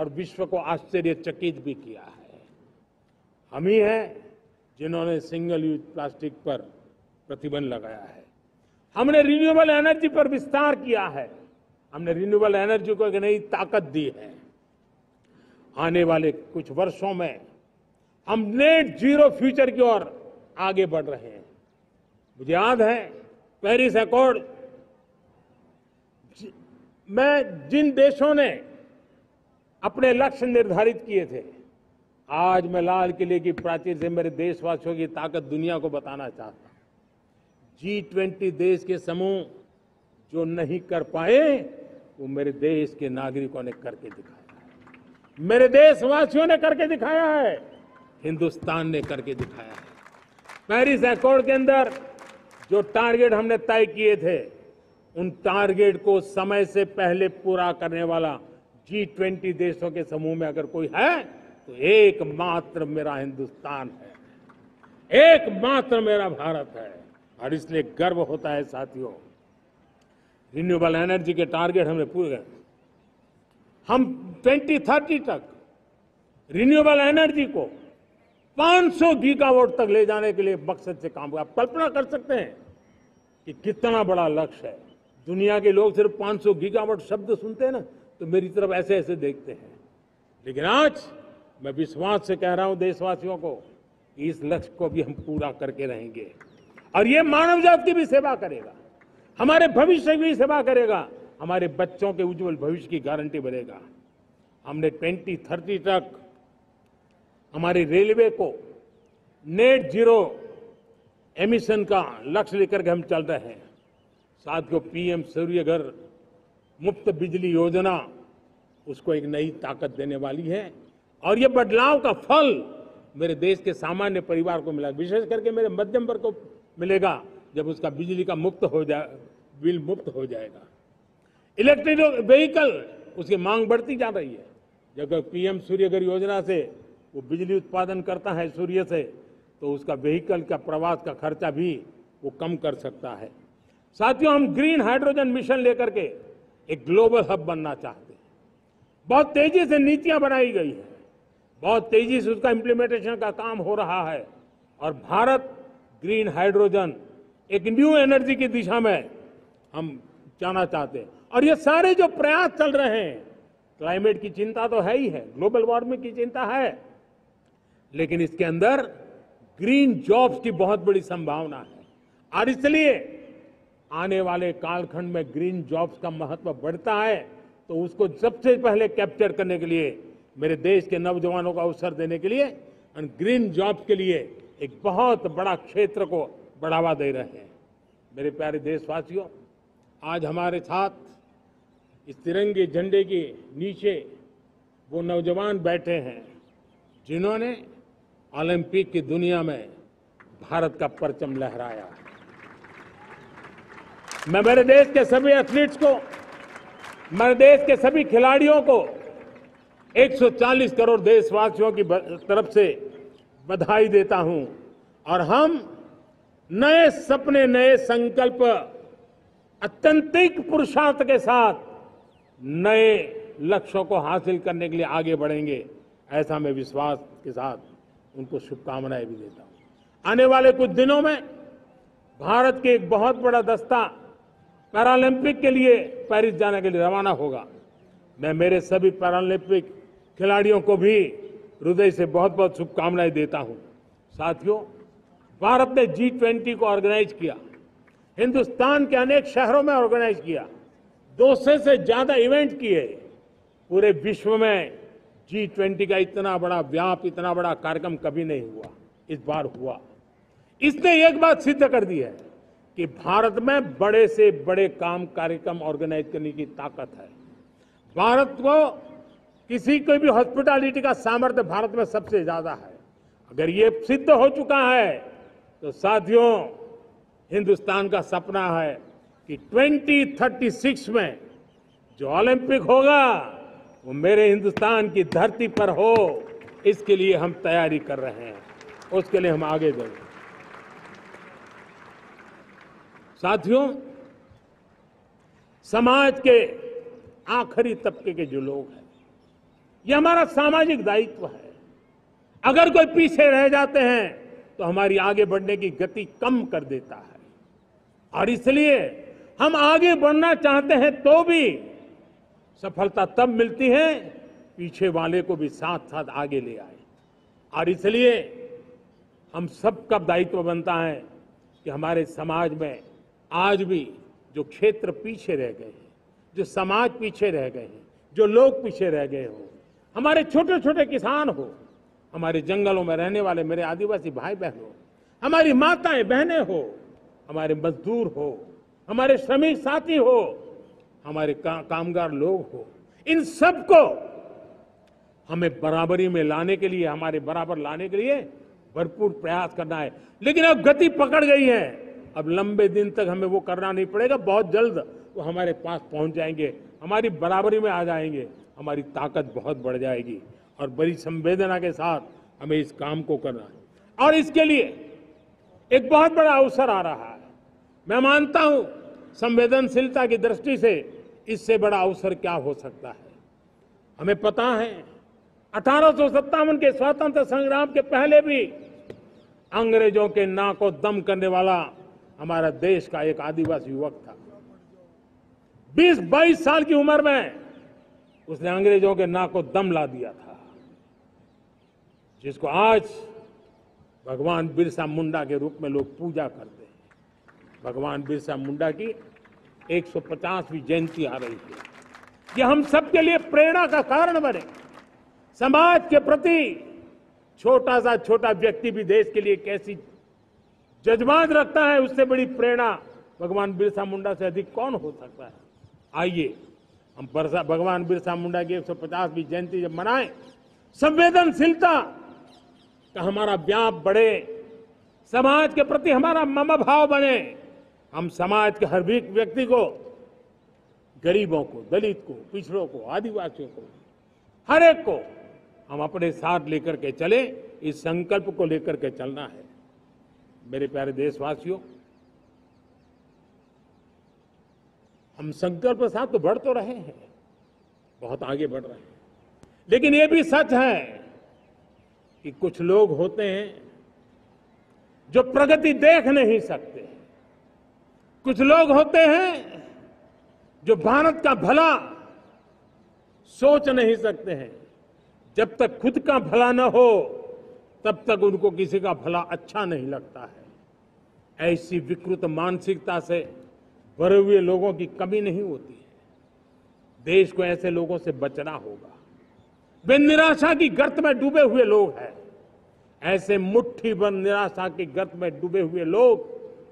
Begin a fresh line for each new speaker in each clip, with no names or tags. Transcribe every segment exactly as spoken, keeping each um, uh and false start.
और विश्व को आश्चर्यचकित भी किया है। हम ही हैं जिन्होंने सिंगल यूज प्लास्टिक पर प्रतिबंध लगाया है। हमने रिन्यूएबल एनर्जी पर विस्तार किया है। हमने रिन्यूएबल एनर्जी को एक नई ताकत दी है। आने वाले कुछ वर्षों में हम नेट जीरो फ्यूचर की ओर आगे बढ़ रहे हैं। मुझे याद है पेरिस एकॉर्ड में जिन देशों ने अपने लक्ष्य निर्धारित किए थे, आज मैं लाल किले की प्राचीर से मेरे देशवासियों की ताकत दुनिया को बताना चाहता हूं। जी ट्वेंटी देश के समूह जो नहीं कर पाए वो मेरे देश के नागरिकों ने करके दिखाया है, मेरे देशवासियों ने करके दिखाया है, हिंदुस्तान ने करके दिखाया है। पेरिस एकॉर्ड के अंदर जो टारगेट हमने तय किए थे, उन टारगेट को समय से पहले पूरा करने वाला जी ट्वेंटी देशों के समूह में अगर कोई है तो एकमात्र मेरा हिंदुस्तान है, एकमात्र मेरा भारत है। और इसलिए गर्व होता है साथियों, रिन्यूएबल एनर्जी के टारगेट हमने पूरे, हम ट्वेंटी थर्टी तक रिन्यूएबल एनर्जी को पाँच सौ गीगावाट तक ले जाने के लिए मकसद से काम किया। आप कल्पना कर सकते हैं कि कितना बड़ा लक्ष्य है। दुनिया के लोग सिर्फ पाँच सौ गीगावाट शब्द सुनते हैं ना तो मेरी तरफ ऐसे ऐसे देखते हैं, लेकिन आज मैं विश्वास से कह रहा हूं देशवासियों को कि इस लक्ष्य को भी हम पूरा करके रहेंगे। और ये मानव जाति की भी सेवा करेगा, हमारे भविष्य की भी सेवा करेगा, हमारे बच्चों के उज्जवल भविष्य की गारंटी बनेगा। हमने ट्वेंटी थर्टी तक हमारी रेलवे को नेट जीरो एमिशन का लक्ष्य लेकर के हम चल रहे हैं। साथियों, पीएम सूर्य घर मुफ्त बिजली योजना उसको एक नई ताकत देने वाली है और ये बदलाव का फल मेरे देश के सामान्य परिवार को मिला, विशेष करके मेरे मध्यम वर्ग को मिलेगा जब उसका बिजली का मुक्त हो जाए, बिल मुक्त हो जाएगा। इलेक्ट्रिक व्हीकल उसकी मांग बढ़ती जा रही है। जब पीएम सूर्य घर योजना से वो बिजली उत्पादन करता है सूर्य से, तो उसका व्हीकल का प्रवास का खर्चा भी वो कम कर सकता है। साथियों, हम ग्रीन हाइड्रोजन मिशन लेकर के एक ग्लोबल हब बनना चाहते हैं। बहुत तेजी से नीतियां बनाई गई है, बहुत तेजी से उसका इम्प्लीमेंटेशन का काम हो रहा है और भारत ग्रीन हाइड्रोजन एक न्यू एनर्जी की दिशा में हम जाना चाहते हैं। और ये सारे जो प्रयास चल रहे हैं, क्लाइमेट की चिंता तो है ही है, ग्लोबल वार्मिंग की चिंता है, लेकिन इसके अंदर ग्रीन जॉब्स की बहुत बड़ी संभावना है। और इसलिए आने वाले कालखंड में ग्रीन जॉब्स का महत्व बढ़ता है, तो उसको सबसे पहले कैप्चर करने के लिए मेरे देश के नौजवानों को अवसर देने के लिए और ग्रीन जॉब्स के लिए एक बहुत बड़ा क्षेत्र को बढ़ावा दे रहे हैं। मेरे प्यारे देशवासियों, आज हमारे साथ इस तिरंगे झंडे के नीचे वो नौजवान बैठे हैं जिन्होंने ओलंपिक की दुनिया में भारत का परचम लहराया। मैं मेरे देश के सभी एथलीट्स को, मेरे देश के सभी खिलाड़ियों को एक सौ चालीस करोड़ देशवासियों की तरफ से बधाई देता हूं और हम नए सपने, नए संकल्प, अत्यंतिक पुरुषार्थ के साथ नए लक्ष्यों को हासिल करने के लिए आगे बढ़ेंगे, ऐसा मैं विश्वास के साथ उनको शुभकामनाएं भी देता हूं। आने वाले कुछ दिनों में भारत के एक बहुत बड़ा दस्ता पैरालंपिक के लिए पेरिस जाने के लिए रवाना होगा। मैं मेरे सभी पैरालंपिक खिलाड़ियों को भी हृदय से बहुत बहुत शुभकामनाएं देता हूं। साथियों, भारत ने जी ट्वेंटी को ऑर्गेनाइज किया, हिंदुस्तान के अनेक शहरों में ऑर्गेनाइज किया, दो सौ से ज्यादा इवेंट किए। पूरे विश्व में जी ट्वेंटी का इतना बड़ा व्याप, इतना बड़ा कार्यक्रम कभी नहीं हुआ, इस बार हुआ। इसने एक बात सिद्ध कर दी है कि भारत में बड़े से बड़े काम, कार्यक्रम ऑर्गेनाइज करने की ताकत है। भारत को किसी को भी हॉस्पिटैलिटी का सामर्थ्य भारत में सबसे ज्यादा है। अगर ये सिद्ध हो चुका है तो साथियों, हिंदुस्तान का सपना है कि ट्वेंटी थर्टी सिक्स में जो ओलंपिक होगा वो मेरे हिंदुस्तान की धरती पर हो। इसके लिए हम तैयारी कर रहे हैं, उसके लिए हम आगे बढ़ेंगे। साथियों, समाज के आखिरी तबके के जो लोग हैं ये हमारा सामाजिक दायित्व है। अगर कोई पीछे रह जाते हैं तो हमारी आगे बढ़ने की गति कम कर देता है, और इसलिए हम आगे बढ़ना चाहते हैं तो भी सफलता तब मिलती है पीछे वाले को भी साथ साथ आगे ले आए। और इसलिए हम सबका दायित्व बनता है कि हमारे समाज में आज भी जो क्षेत्र पीछे रह गए हैं, जो समाज पीछे रह गए हैं, जो लोग पीछे रह गए हो, हमारे छोटे छोटे किसान हो, हमारे जंगलों में रहने वाले मेरे आदिवासी भाई बहन हो, हमारी माताएं बहनें हो, हमारे मजदूर हो, हमारे श्रमिक साथी हो, हमारे का, कामगार लोग हो, इन सबको हमें बराबरी में लाने के लिए, हमारे बराबर लाने के लिए भरपूर प्रयास करना है। लेकिन अब गति पकड़ गई है, अब लंबे दिन तक हमें वो करना नहीं पड़ेगा, बहुत जल्द वो हमारे पास पहुंच जाएंगे, हमारी बराबरी में आ जाएंगे, हमारी ताकत बहुत बढ़ जाएगी, और बड़ी संवेदना के साथ हमें इस काम को करना है। और इसके लिए एक बहुत बड़ा अवसर आ रहा है। मैं मानता हूं संवेदनशीलता की दृष्टि से इससे बड़ा अवसर क्या हो सकता है। हमें पता है अठारह सौ सत्तावन के स्वतंत्रता संग्राम के पहले भी अंग्रेजों के नाक को दम करने वाला हमारा देश का एक आदिवासी युवक था। बीस बाईस साल की उम्र में उसने अंग्रेजों के नाक को दम ला दिया था, जिसको आज भगवान बिरसा मुंडा के रूप में लोग पूजा करते हैं। भगवान बिरसा मुंडा की एक सौ पचासवीं जयंती आ रही है। ये हम सबके लिए प्रेरणा का कारण बने। समाज के प्रति छोटा सा छोटा व्यक्ति भी देश के लिए कैसी जज्बात रखता है, उससे बड़ी प्रेरणा भगवान बिरसा मुंडा से अधिक कौन हो सकता है। आइए हम भगवान बिरसा मुंडा की एक सौ पचासवीं जयंती जब मनाएं, संवेदनशीलता का हमारा व्याप बढ़े, समाज के प्रति हमारा ममभाव बने, हम समाज के हर एक व्यक्ति को, गरीबों को, दलित को, पिछड़ों को, आदिवासियों को, हर एक को हम अपने साथ लेकर के चले। इस संकल्प को लेकर के चलना है। मेरे प्यारे देशवासियों, हम संकल्प के साथ तो बढ़ तो रहे हैं, बहुत आगे बढ़ रहे हैं, लेकिन ये भी सच है कि कुछ लोग होते हैं जो प्रगति देख नहीं सकते। कुछ लोग होते हैं जो भारत का भला सोच नहीं सकते हैं। जब तक खुद का भला न हो तब तक उनको किसी का भला अच्छा नहीं लगता है। ऐसी विकृत मानसिकता से भरे हुए लोगों की कमी नहीं होती है। देश को ऐसे लोगों से बचना होगा। वे निराशा की गर्त में डूबे हुए लोग हैं। ऐसे मुट्ठी भर निराशा की गर्त में डूबे हुए लोग,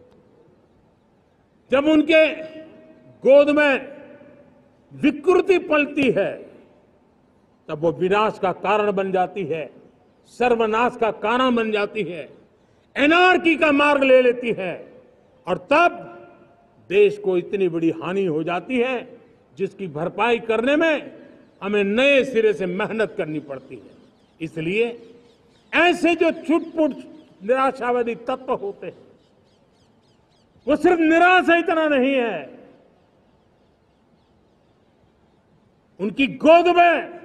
जब उनके गोद में विकृति पलती है तब वो विनाश का कारण बन जाती है, सर्वनाश का कारण बन जाती है, एनार्की का मार्ग ले लेती है, और तब देश को इतनी बड़ी हानि हो जाती है जिसकी भरपाई करने में हमें नए सिरे से मेहनत करनी पड़ती है। इसलिए ऐसे जो छुटपुट निराशावादी तत्व होते हैं, वो सिर्फ निराशा इतना नहीं है, उनकी गोद में